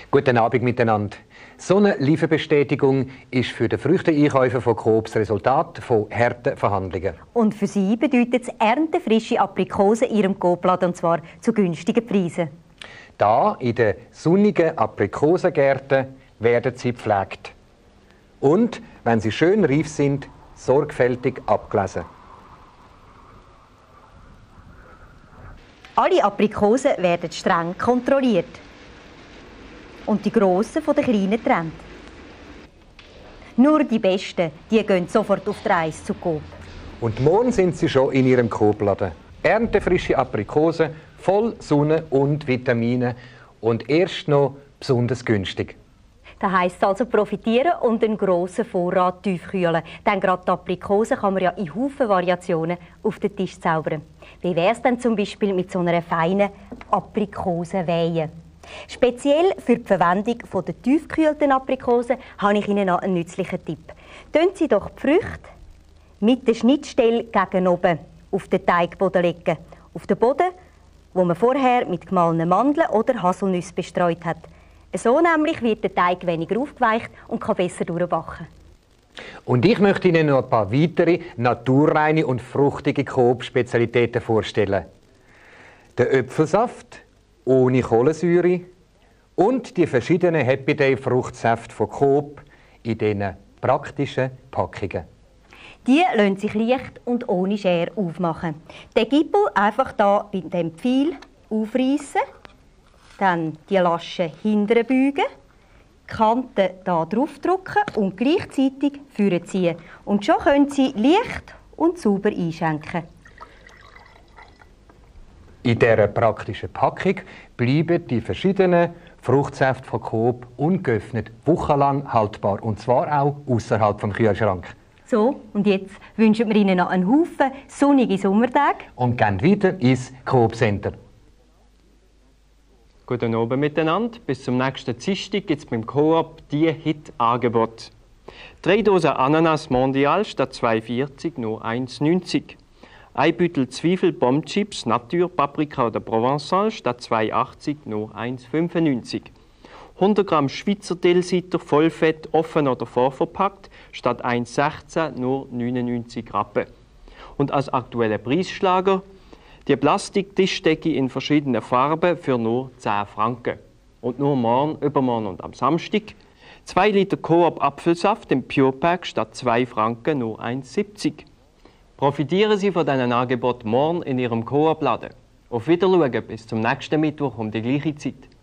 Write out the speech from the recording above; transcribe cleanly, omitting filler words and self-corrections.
Guten Abend miteinander. So eine Lieferbestätigung ist für den Früchteeinkäufer von Coop das Resultat von harten Verhandlungen. Und für sie bedeutet es erntefrische Aprikosen in ihrem Coop-Laden, und zwar zu günstigen Preisen. Da in den sonnigen Aprikosengärten werden sie gepflegt. Und, wenn sie schön reif sind, sorgfältig abgelesen. Alle Aprikosen werden streng kontrolliert. Und die grossen von den kleinen getrennt. Nur die besten, die gehen sofort auf die Reise zu Coop. Und morgen sind sie schon in ihrem Coop-Laden. Erntefrische Aprikosen, voll Sonne und Vitamine und erst noch besonders günstig. Das heisst also profitieren und einen grossen Vorrat tiefkühlen. Denn gerade die Aprikosen kann man ja in Haufen Variationen auf den Tisch zaubern. Wie wäre es denn zum Beispiel mit so einer feinen Aprikosenweihe? Speziell für die Verwendung der tiefgekühlten Aprikosen habe ich Ihnen noch einen nützlichen Tipp. Tun Sie doch die Früchte mit der Schnittstelle gegen oben auf den Teigboden legen. Auf den Boden, wo man vorher mit gemahlenen Mandeln oder Haselnüssen bestreut hat. So nämlich wird der Teig weniger aufgeweicht und kann besser durchbacken. Und ich möchte Ihnen noch ein paar weitere naturreine und fruchtige Coop-Spezialitäten vorstellen. Der Äpfelsaft ohne Kohlensäure und die verschiedenen Happy Day Fruchtsäfte von Coop in diesen praktischen Packungen. Die lassen sich leicht und ohne Schere aufmachen. Den Gippel einfach hier bei dem Pfeil aufreißen, dann die Lasche hinten beugen, die Kanten hier drauf drücken und gleichzeitig vorziehen. Und schon können Sie leicht und sauber einschenken. In dieser praktischen Packung bleiben die verschiedenen Fruchtsäfte von Coop ungeöffnet wochenlang haltbar. Und zwar auch außerhalb des Kühlschranks. So, und jetzt wünschen wir Ihnen noch einen Haufen sonnige Sommertage. Und gehen weiter ins Coop Center. Guten Abend miteinander. Bis zum nächsten Dienstag gibt es beim Coop die Hit-Angebot. 3 Dosen Ananas Mondial statt 2,40 nur 1,90. Ein Büttel Zwiebel Bombchips Natur Paprika oder Provençal statt 2,80 nur 1,95. 100 Gramm Schweizer Dillsitter Vollfett offen oder vorverpackt statt 1,16 nur 99 Rappen. Und als aktueller Preisschlager die Plastiktischdecke in verschiedenen Farben für nur 10 Franken. Und nur morgen, übermorgen und am Samstag 2 Liter Coop Apfelsaft im Purepack statt 2 Franken nur 1,70. Profitieren Sie von diesen Angeboten morgen in Ihrem Coop-Laden. Auf Wiedersehen bis zum nächsten Mittwoch um die gleiche Zeit.